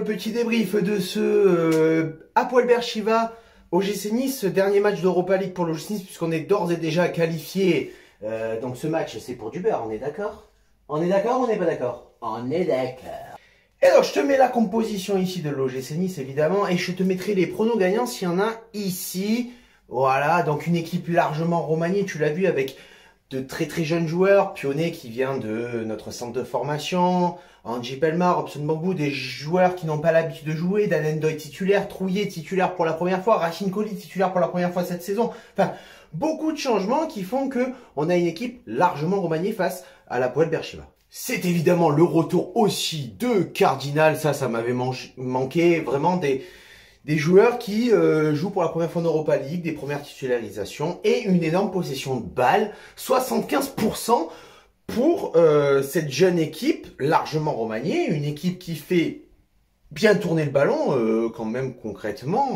petit débrief de ce Hapoel Beersheva OGC Nice, dernier match d'Europa League pour l'OGC Nice, puisqu'on est d'ores et déjà qualifié. Donc ce match, c'est pour du beurre, on est d'accord? On est d'accord ou on n'est pas d'accord? On est d'accord. Et donc je te mets la composition ici de l'OGC Nice, évidemment, et je te mettrai les pronos gagnants s'il y en a ici. Voilà, donc une équipe largement remaniée, tu l'as vu, avec de très jeunes joueurs, Pionnet qui vient de notre centre de formation, Angie Pelmar, Robson Bambou, des joueurs qui n'ont pas l'habitude de jouer, Dan Ndoye titulaire, Trouillet titulaire pour la première fois, Racine Colli titulaire pour la première fois cette saison. Enfin, beaucoup de changements qui font que on a une équipe largement remaniée face à l'Hapoel Beersheva. C'est évidemment le retour aussi de Cardinal, ça m'avait manqué, vraiment des joueurs qui jouent pour la première fois en Europa League, des premières titularisations et une énorme possession de balles, 75% pour cette jeune équipe largement remaniée, une équipe qui fait bien tourner le ballon quand même concrètement,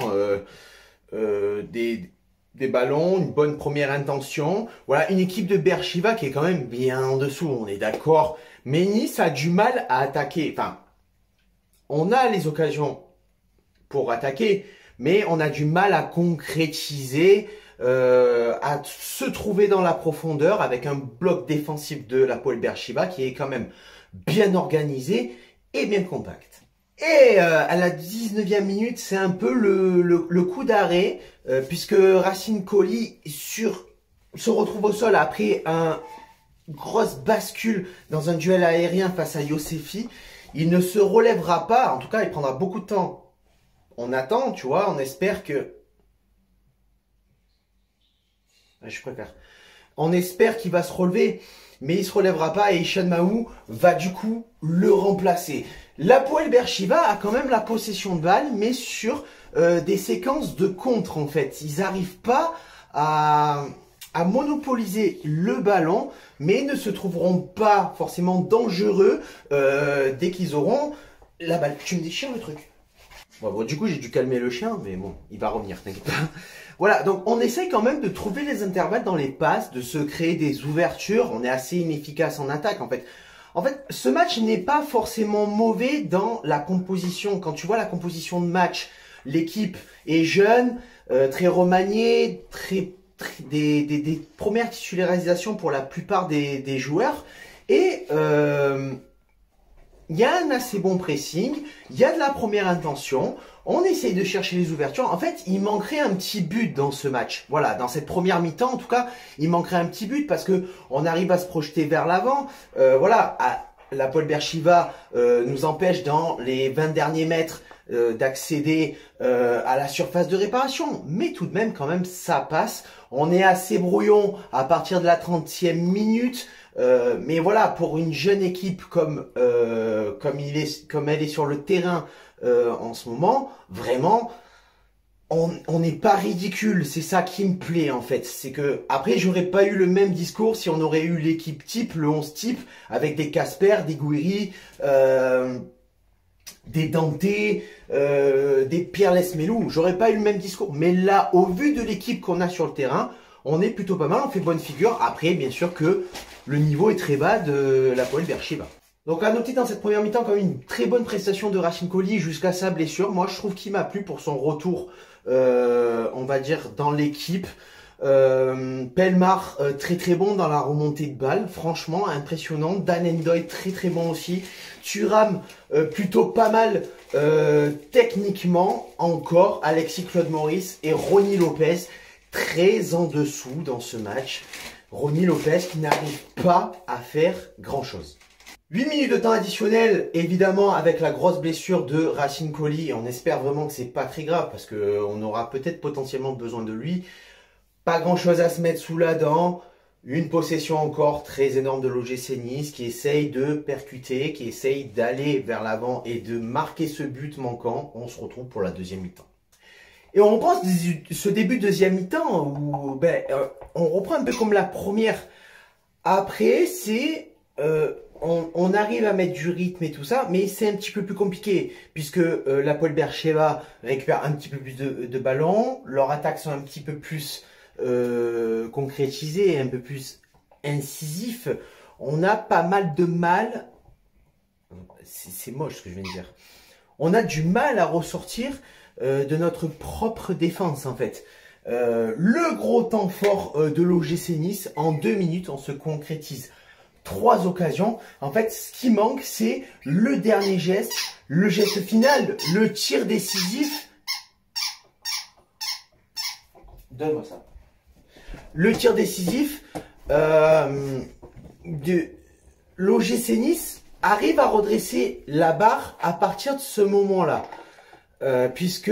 des ballons, une bonne première intention. Voilà, une équipe de Beersheva qui est quand même bien en dessous, on est d'accord. Mais Nice a du mal à attaquer. Enfin, on a les occasions pour attaquer, mais on a du mal à concrétiser, à se trouver dans la profondeur avec un bloc défensif de l'Hapoel Beersheva qui est quand même bien organisé et bien compact. Et à la 19e minute, c'est un peu le coup d'arrêt, puisque Racine Colli se retrouve au sol après une grosse bascule dans un duel aérien face à Yosefi. Il ne se relèvera pas, en tout cas il prendra beaucoup de temps. On attend, tu vois, on espère que... Je préfère. On espère qu'il va se relever, mais il se relèvera pas et Hicham Mahou va du coup le remplacer. L'Hapoel Beersheva a quand même la possession de balle, mais sur des séquences de contre en fait. Ils n'arrivent pas à monopoliser le ballon, mais ne se trouveront pas forcément dangereux dès qu'ils auront la balle. Tu me déchires le truc. Bon, du coup, j'ai dû calmer le chien, mais bon, il va revenir, t'inquiète pas. Voilà, donc on essaye quand même de trouver les intervalles dans les passes, de se créer des ouvertures. On est assez inefficace en attaque, en fait. En fait, ce match n'est pas forcément mauvais dans la composition. Quand tu vois la composition de match, l'équipe est jeune, très remaniée, des premières titularisations pour la plupart des joueurs. Et... il y a un assez bon pressing, il y a de la première intention, on essaye de chercher les ouvertures. En fait, il manquerait un petit but dans ce match. Voilà, dans cette première mi-temps, en tout cas, il manquerait un petit but parce que on arrive à se projeter vers l'avant. Voilà, l'Hapoel Beersheva nous empêche dans les 20 derniers mètres d'accéder à la surface de réparation. Mais tout de même, quand même, ça passe. On est assez brouillon à partir de la 30e minute. Mais voilà, pour une jeune équipe comme elle est sur le terrain en ce moment, vraiment, on n'est pas ridicule. C'est ça qui me plaît en fait. C'est que après, j'aurais pas eu le même discours si on aurait eu l'équipe type, le 11 type, avec des Casper, des Gouiri, des Dante, des Pierre Lesmelou. J'aurais pas eu le même discours. Mais là, au vu de l'équipe qu'on a sur le terrain, on est plutôt pas mal, on fait bonne figure. Après, bien sûr que le niveau est très bas de l'Hapoel Beersheva. Donc à noter dans cette première mi-temps quand même une très bonne prestation de Racine Colli jusqu'à sa blessure. Moi, je trouve qu'il m'a plu pour son retour, on va dire, dans l'équipe. Pelmar, très bon dans la remontée de balle, franchement impressionnant. Dan Ndoye, très bon aussi. Thuram, plutôt pas mal techniquement encore. Alexis Claude Maurice et Ronny Lopez, très en dessous dans ce match. Ronny Lopez qui n'arrive pas à faire grand chose. 8 minutes de temps additionnel, évidemment, avec la grosse blessure de Racine Colli. On espère vraiment que c'est pas très grave parce qu'on aura peut-être potentiellement besoin de lui. Pas grand chose à se mettre sous la dent. Une possession encore très énorme de l'OGC Nice qui essaye de percuter, qui essaye d'aller vers l'avant et de marquer ce but manquant. On se retrouve pour la deuxième mi-temps. Et on reprend ce début de deuxième mi-temps où on reprend un peu comme la première. Après, c'est on arrive à mettre du rythme et tout ça, mais c'est un petit peu plus compliqué puisque l'Hapoel Beersheva récupère un petit peu plus de ballons, leurs attaques sont un petit peu plus concrétisées, un peu plus incisifs. On a pas mal de mal. C'est moche ce que je viens de dire. on a du mal à ressortir de notre propre défense en fait. Le gros temps fort de l'OGC Nice, en 2 minutes, on se concrétise 3 occasions. En fait, ce qui manque, c'est le dernier geste, le geste final, le tir décisif. Donne-moi ça. Le tir décisif de l'OGC Nice arrive à redresser la barre à partir de ce moment-là. Puisque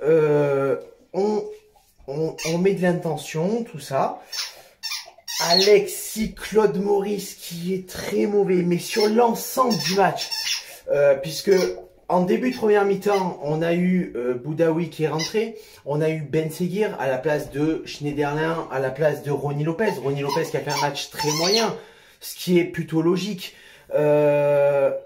on met de l'intention, tout ça. Alexis Claude Maurice qui est très mauvais, mais sur l'ensemble du match. Puisque en début de première mi-temps, on a eu Boudaoui qui est rentré. On a eu Ben Seguir à la place de Schneiderlin, à la place de Ronny Lopez. Ronny Lopez qui a fait un match très moyen, ce qui est plutôt logique. Voilà.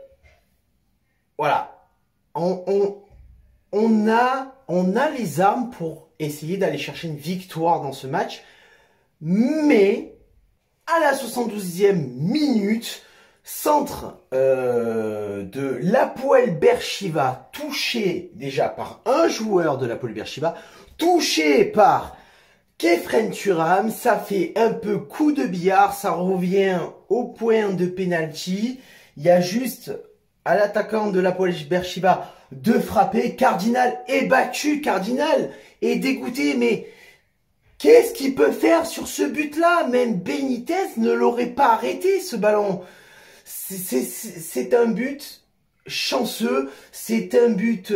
On a les armes pour essayer d'aller chercher une victoire dans ce match. Mais à la 72e minute, centre de l'Hapoel Beersheva, touché déjà par un joueur de l'Hapoel Beersheva, touché par Khéphren Thuram, ça fait un peu coup de billard, ça revient au point de penalty. Il y a juste à l'attaquant de l'Hapoel Beersheva de frapper. Cardinal est battu, Cardinal est dégoûté, mais qu'est-ce qu'il peut faire sur ce but-là? Même Benitez ne l'aurait pas arrêté, ce ballon. C'est un but chanceux, c'est un but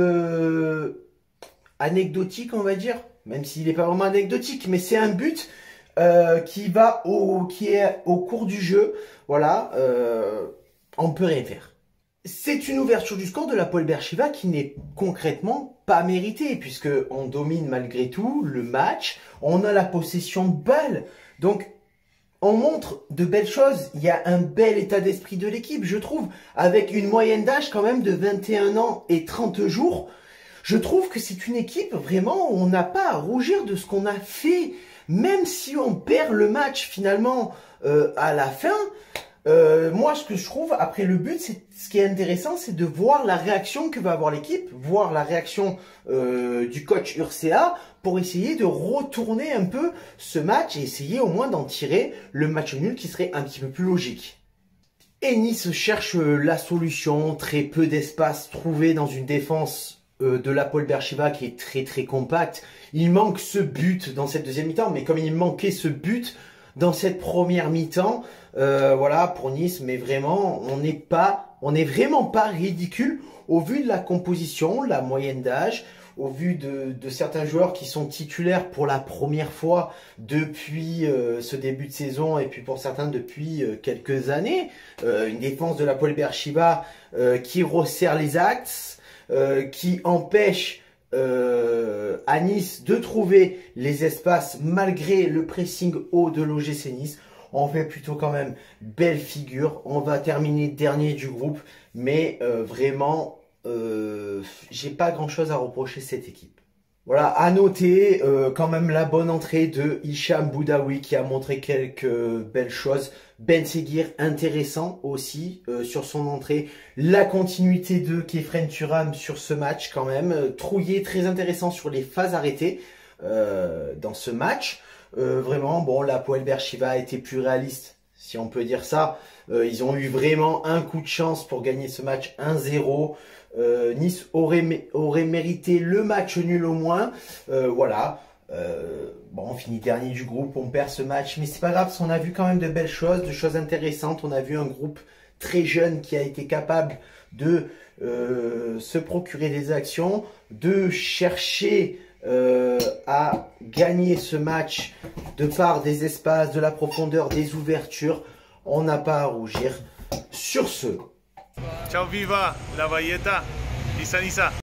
anecdotique, on va dire, même s'il n'est pas vraiment anecdotique, mais c'est un but qui est au cours du jeu. Voilà, on peut rien faire. C'est une ouverture du score de l'Hapoel Beersheva qui n'est concrètement pas méritée, puisque on domine malgré tout le match, on a la possession de balle, donc on montre de belles choses. Il y a un bel état d'esprit de l'équipe, je trouve, avec une moyenne d'âge quand même de 21 ans et 30 jours. Je trouve que c'est une équipe vraiment où on n'a pas à rougir de ce qu'on a fait, même si on perd le match finalement à la fin. Moi, ce que je trouve après le but, ce qui est intéressant, c'est de voir la réaction que va avoir l'équipe, voir la réaction du coach Urcea pour essayer de retourner un peu ce match et essayer au moins d'en tirer le match nul qui serait un petit peu plus logique. Et Nice cherche la solution, très peu d'espace trouvé dans une défense de l'Hapoel Beersheva qui est très très compacte. Il manque ce but dans cette deuxième mi-temps, mais comme il manquait ce but dans cette première mi-temps, voilà, pour Nice, mais vraiment, on n'est vraiment pas ridicule au vu de la composition, la moyenne d'âge, au vu de certains joueurs qui sont titulaires pour la première fois depuis ce début de saison, et puis pour certains depuis quelques années. Une défense de l'Hapoel Beersheva qui resserre les axes, qui empêche à Nice de trouver les espaces malgré le pressing haut de l'OGC Nice. On fait plutôt quand même belle figure. On va terminer dernier du groupe, mais vraiment, j'ai pas grand chose à reprocher cette équipe. Voilà, à noter quand même la bonne entrée de Hicham Boudaoui qui a montré quelques belles choses. Ben Seguir intéressant aussi sur son entrée. La continuité de Khéphren Thuram sur ce match quand même. Trouillet très intéressant sur les phases arrêtées dans ce match. Vraiment, bon, l'Hapoel Beersheva a été plus réaliste, si on peut dire ça. Ils ont eu vraiment un coup de chance pour gagner ce match 1-0. Nice aurait mérité le match nul au moins. Voilà. Bon, on finit dernier du groupe, on perd ce match, mais c'est pas grave parce qu'on a vu quand même de belles choses, de choses intéressantes. On a vu un groupe très jeune qui a été capable de se procurer des actions, de chercher à gagner ce match de par des espaces, de la profondeur, des ouvertures. On n'a pas à rougir. Sur ce, ciao, viva la Valletta di San Isa.